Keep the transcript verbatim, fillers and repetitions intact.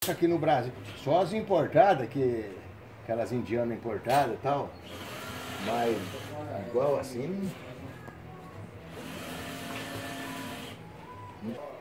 faca aqui no Brasil. Só as importadas, que, aquelas indianas importadas e tal. Mas igual assim.